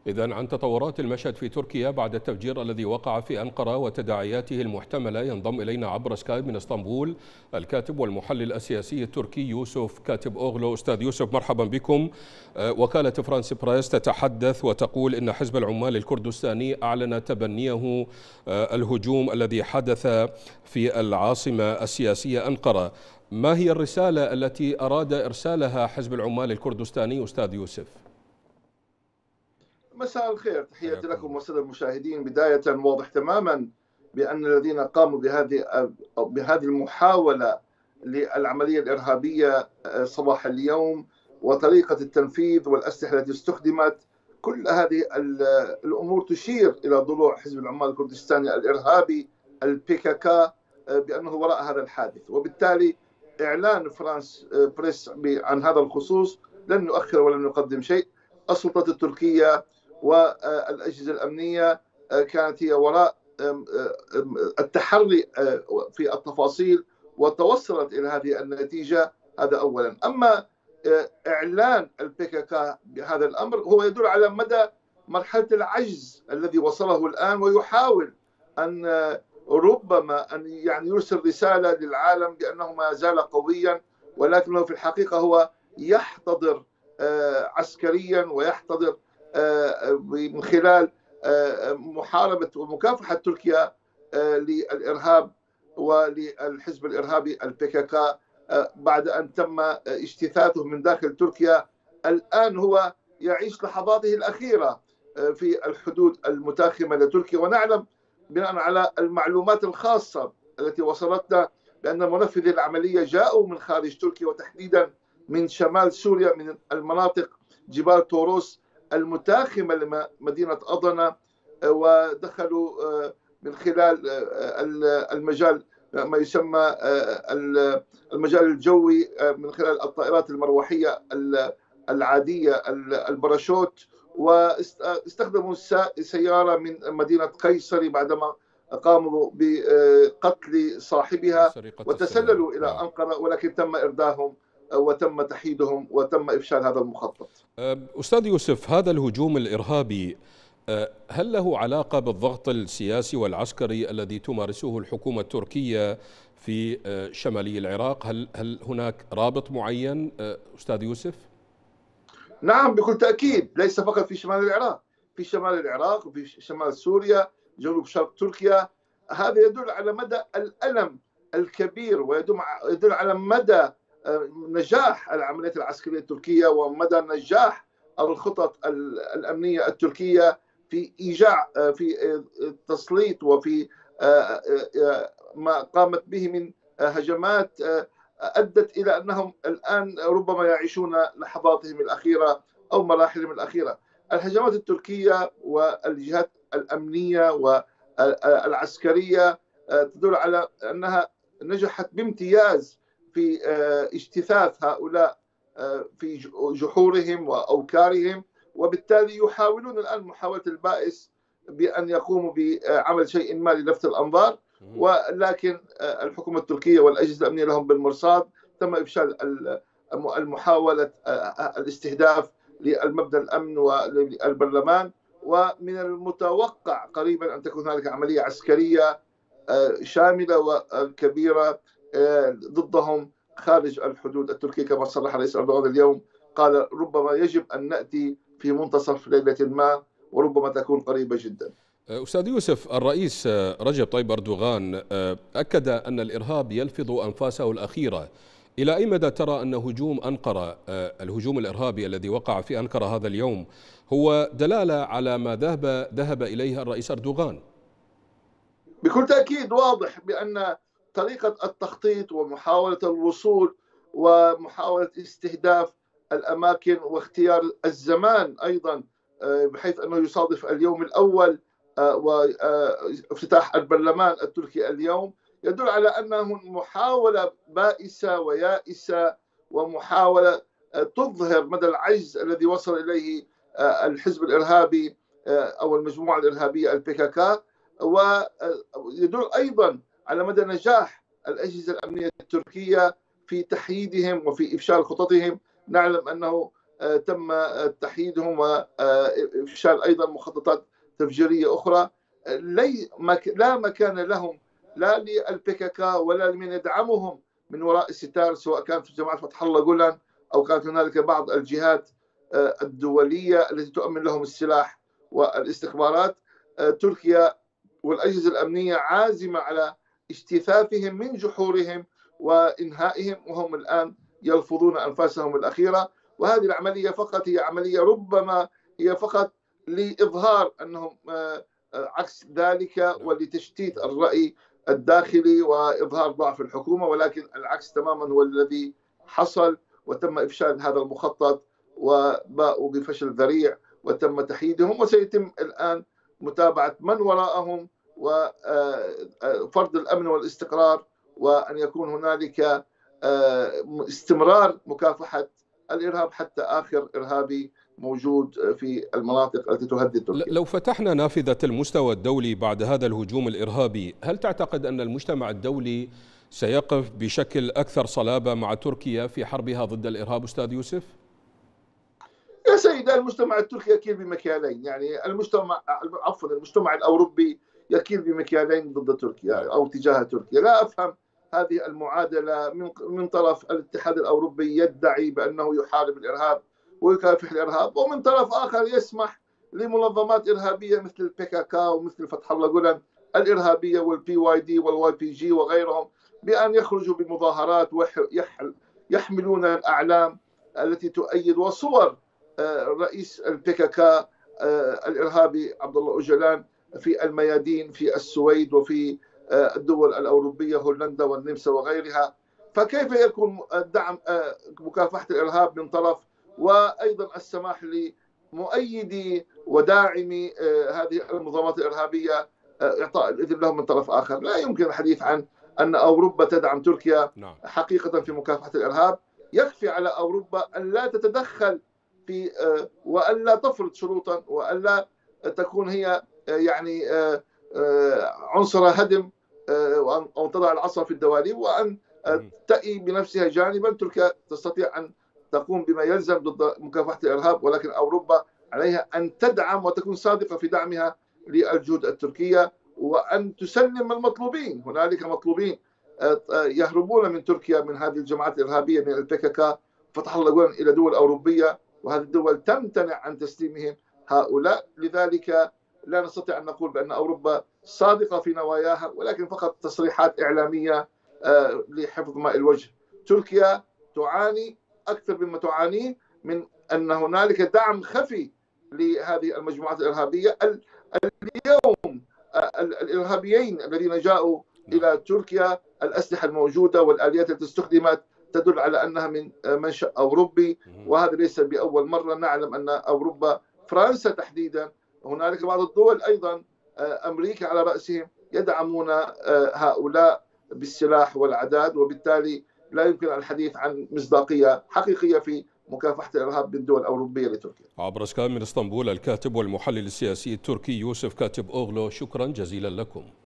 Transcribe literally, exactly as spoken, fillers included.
إذن عن تطورات المشهد في تركيا بعد التفجير الذي وقع في أنقرة وتداعياته المحتملة، ينضم إلينا عبر سكايب من اسطنبول الكاتب والمحلل السياسي التركي يوسف كاتب أوغلو. أستاذ يوسف، مرحبا بكم. وكالة فرانس بريس تتحدث وتقول إن حزب العمال الكردستاني أعلن تبنيه الهجوم الذي حدث في العاصمة السياسية أنقرة. ما هي الرسالة التي أراد إرسالها حزب العمال الكردستاني أستاذ يوسف؟ مساء الخير، تحياتي لكم والسادة المشاهدين. بداية واضح تماما بأن الذين قاموا بهذه بهذه المحاولة للعملية الإرهابية صباح اليوم وطريقة التنفيذ والأسلحة التي استخدمت، كل هذه الأمور تشير إلى ضلوع حزب العمال الكردستاني الإرهابي البي كي كي بأنه وراء هذا الحادث. وبالتالي إعلان فرانس بريس عن هذا الخصوص لن يؤخر ولن يقدم شيء. السلطات التركية والأجهزة الأمنية كانت هي وراء التحري في التفاصيل وتوصلت إلى هذه النتيجة. هذا أولا. أما إعلان البي كي كي بهذا الأمر هو يدل على مدى مرحلة العجز الذي وصله الآن، ويحاول أن ربما أن يعني يرسل رسالة للعالم بأنه ما زال قويا، ولكنه في الحقيقة هو يحتضر عسكريا ويحتضر من خلال محاربة ومكافحة تركيا للإرهاب وللحزب الإرهابي البي كي كي بعد أن تم اجتثاثه من داخل تركيا. الآن هو يعيش لحظاته الأخيرة في الحدود المتاخمة لتركيا، ونعلم بناء على المعلومات الخاصة التي وصلتنا بأن منفذي العملية جاءوا من خارج تركيا، وتحديدا من شمال سوريا، من المناطق جبال توروس المتاخمة لمدينة أضنة، ودخلوا من خلال المجال ما يسمى المجال الجوي من خلال الطائرات المروحية العادية الباراشوت، واستخدموا سيارة من مدينة قيصري بعدما قاموا بقتل صاحبها وتسللوا إلى أنقرة، ولكن تم إرداهم وتم تحييدهم وتم إفشال هذا المخطط. أستاذ يوسف، هذا الهجوم الإرهابي هل له علاقة بالضغط السياسي والعسكري الذي تمارسه الحكومة التركية في شمالي العراق؟ هل هل هناك رابط معين أستاذ يوسف؟ نعم بكل تأكيد، ليس فقط في شمال العراق، في شمال العراق وفي شمال سوريا، جنوب شرق تركيا. هذا يدل على مدى الألم الكبير، ويدل على مدى نجاح العمليات العسكرية التركية ومدى نجاح الخطط الأمنية التركية في إيجاع في تسليط وفي ما قامت به من هجمات أدت إلى أنهم الآن ربما يعيشون لحظاتهم الأخيرة أو مراحلهم الأخيرة. الهجمات التركية والجهات الأمنية والعسكرية تدل على أنها نجحت بامتياز في اجتثاث هؤلاء في جحورهم وأوكارهم، وبالتالي يحاولون الآن محاولة البائس بأن يقوموا بعمل شيء ما للفت الأنظار، ولكن الحكومة التركية والأجهزة الأمنية لهم بالمرصاد. تم إفشال المحاولة الاستهداف للمبنى الأمن والبرلمان، ومن المتوقع قريبا أن تكون هناك عملية عسكرية شاملة وكبيرة ضدهم خارج الحدود التركية، كما صرح رئيس أردوغان اليوم. قال ربما يجب أن نأتي في منتصف ليلة ما، وربما تكون قريبة جدا. أستاذ يوسف، الرئيس رجب طيب أردوغان أكد أن الإرهاب يلفظ أنفاسه الأخيرة. إلى أي مدى ترى أن هجوم أنقرة، الهجوم الإرهابي الذي وقع في أنقرة هذا اليوم، هو دلالة على ما ذهب ذهب إليه الرئيس أردوغان؟ بكل تأكيد واضح بأن طريقة التخطيط ومحاولة الوصول ومحاولة استهداف الأماكن واختيار الزمان أيضا، بحيث أنه يصادف اليوم الأول وافتتاح البرلمان التركي اليوم، يدل على أنه محاولة بائسة ويائسة، ومحاولة تظهر مدى العجز الذي وصل إليه الحزب الإرهابي أو المجموعة الإرهابية البي كي كي، ويدل أيضا على مدى نجاح الأجهزة الأمنية التركية في تحييدهم وفي إفشال خططهم. نعلم أنه تم تحييدهم وإفشال أيضا مخططات تفجيرية أخرى. لا مكان لهم لا للبيكيكا ولا لمن يدعمهم من وراء الستار، سواء كانت في جماعة فتح الله جولان أو كانت هنالك بعض الجهات الدولية التي تؤمن لهم السلاح والاستخبارات. تركيا والأجهزة الأمنية عازمة على اجتثاثهم من جحورهم وإنهائهم، وهم الآن يلفظون أنفاسهم الأخيرة. وهذه العملية فقط هي عملية ربما هي فقط لإظهار أنهم عكس ذلك ولتشتيت الرأي الداخلي وإظهار ضعف الحكومة، ولكن العكس تماما هو الذي حصل، وتم إفشال هذا المخطط وباءوا بفشل ذريع وتم تحييدهم. وسيتم الآن متابعة من وراءهم وفرض الأمن والاستقرار، وأن يكون هنالك استمرار مكافحة الإرهاب حتى آخر إرهابي موجود في المناطق التي تهدد تركيا. لو فتحنا نافذة المستوى الدولي بعد هذا الهجوم الإرهابي، هل تعتقد أن المجتمع الدولي سيقف بشكل أكثر صلابة مع تركيا في حربها ضد الإرهاب أستاذ يوسف؟ يا سيدي، المجتمع التركي يكيل بمكيالين، يعني المجتمع عفوا المجتمع الأوروبي يكيل بمكيالين ضد تركيا أو تجاه تركيا. لا أفهم هذه المعادلة من من طرف الاتحاد الأوروبي يدعي بأنه يحارب الإرهاب ويكافح الإرهاب، ومن طرف آخر يسمح لمنظمات إرهابية مثل البيكيكا ومثل فتح الله جولان الإرهابية والبي واي دي والواي بي جي وغيرهم بأن يخرجوا بمظاهرات ويحملون الأعلام التي تؤيد وصور رئيس البيكيكا الإرهابي عبد الله أوجلان في الميادين في السويد وفي الدول الأوروبية هولندا والنمسا وغيرها. فكيف يكون دعم مكافحة الإرهاب من طرف، وأيضا السماح لمؤيدي وداعمي هذه المنظمات الإرهابية إعطاء الإذن لهم من طرف آخر؟ لا يمكن الحديث عن أن أوروبا تدعم تركيا حقيقة في مكافحة الإرهاب. يكفي على أوروبا أن لا تتدخل في وأن لا تفرض شروطا وأن لا تكون هي يعني عنصر هدم أو تضع العصا في الدواليب، وأن تأي بنفسها جانبا. تركيا تستطيع أن تقوم بما يلزم ضد مكافحة الإرهاب، ولكن أوروبا عليها أن تدعم وتكون صادقة في دعمها للجهود التركية وأن تسلم المطلوبين. هنالك مطلوبين يهربون من تركيا من هذه الجماعات الإرهابية من البيكيكا فتح الله جولان إلى دول أوروبية، وهذه الدول تمتنع عن تسليمهم هؤلاء. لذلك لا نستطيع أن نقول بأن أوروبا صادقة في نواياها، ولكن فقط تصريحات إعلامية لحفظ ماء الوجه. تركيا تعاني أكثر مما تعانيه من أن هنالك دعم خفي لهذه المجموعات الإرهابية. اليوم الإرهابيين الذين جاءوا إلى تركيا الأسلحة الموجودة والآليات التي استخدمت تدل على أنها من منشأ أوروبي، وهذا ليس بأول مرة. نعلم أن أوروبا فرنسا تحديدا هنالك بعض الدول أيضا أمريكا على رأسهم يدعمون هؤلاء بالسلاح والعداد، وبالتالي لا يمكن الحديث عن مصداقية حقيقية في مكافحة الإرهاب بالدول الأوروبية لتركيا. عبر سكايب من اسطنبول الكاتب والمحلل السياسي التركي يوسف كاتب أوغلو، شكرا جزيلا لكم.